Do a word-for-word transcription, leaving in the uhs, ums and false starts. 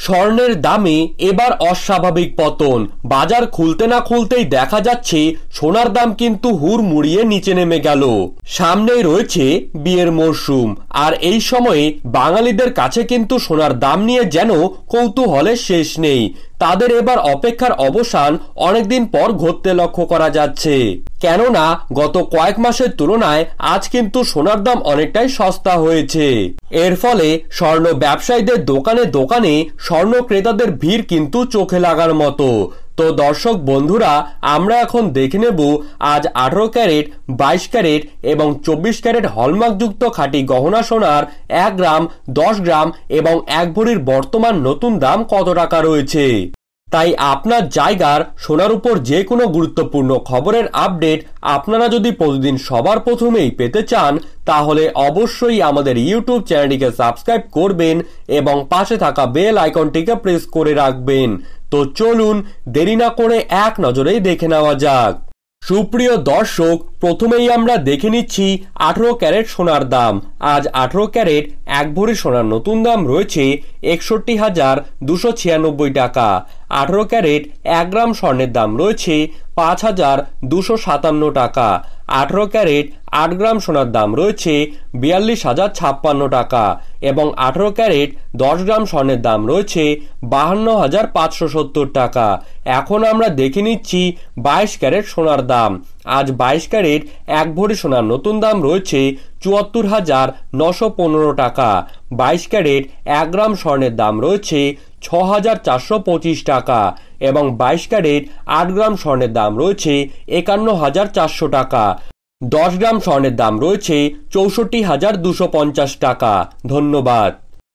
স্বর্ণের দামে এবার অস্বাভাবিক পতন। বাজার খুলতে না খুলতেই দেখা যাচ্ছে সোনার দাম কিন্তু হুড়মুড়িয়ে নিচে নেমে গেল। সামনেই রয়েছে বিয়ের মরশুম, আর এই সময়ে বাঙালিদের কাছে কিন্তু সোনার দাম নিয়ে যেন কৌতূহলের শেষ নেই। তাদের এবার অপেক্ষার অবসান অনেকদিন পর ঘটতে লক্ষ্য করা যাচ্ছে, কেননা গত কয়েক মাসের তুলনায় আজ কিন্তু সোনার দাম অনেকটাই সস্তা হয়েছে। এর ফলে স্বর্ণ ব্যবসায়ীদের দোকানে দোকানে স্বর্ণ ক্রেতাদের ভিড় কিন্তু চোখে লাগার মতো। তো দর্শক বন্ধুরা, আমরা এখন দেখে নেব আজ আঠারো ক্যারেট, বাইশ ক্যারেট এবং চব্বিশ ক্যারেট হলমার্কযুক্ত খাঁটি গহনা সোনার এক গ্রাম, দশ গ্রাম এবং এক ভরির বর্তমান নতুন দাম কত টাকা রয়েছে। তাই আপনার জায়গার সোনার উপর যে কোনো গুরুত্বপূর্ণ খবরের আপডেট আপনারা যদি প্রতিদিন সবার প্রথমেই পেতে চান, তাহলে অবশ্যই আমাদের ইউটিউব চ্যানেলটিকে সাবস্ক্রাইব করবেন এবং পাশে থাকা বেল আইকনটিকে প্রেস করে রাখবেন। তো চলুন দেরি না করে এক নজরেই দেখে নেওয়া যাক। সুপ্রিয় দর্শক, প্রথমেই আমরা দেখে নিচ্ছি আঠারো ক্যারেট সোনার দাম। আজ আঠারো ক্যারেট এক ভরি সোনার নতুন দাম রয়েছে একষট্টি হাজার দুশো ছিয়ানব্বই টাকা। আঠারো ক্যারেট এক গ্রাম স্বর্ণের দাম রয়েছে পাঁচ হাজার দুশো সাতান্ন টাকা। আঠারো ক্যারেট আট গ্রাম সোনার দাম রয়েছে বিয়াল্লিশ হাজার ছাপ্পান্ন টাকা এবং আঠারো ক্যারেট দশ গ্রাম স্বর্ণের দাম রয়েছে বাহান্ন হাজার পাঁচশো সত্তর টাকা। এখন আমরা দেখে নিচ্ছি বাইশ ক্যারেট সোনার দাম। আজ বাইশ ক্যারেট এক ভরি সোনার নতুন দাম রয়েছে চুয়াত্তর হাজার নশো পনেরো টাকা। বাইশ ক্যারেট এক গ্রাম স্বর্ণের দাম রয়েছে ছ হাজার চারশো পঁচিশ টাকা এবং বাইশ ক্যারেট আট গ্রাম স্বর্ণের দাম রয়েছে একান্ন হাজার চারশো টাকা। দশ গ্রাম স্বর্ণের দাম রয়েছে চৌষট্টি হাজার দুশো পঞ্চাশ টাকা। ধন্যবাদ।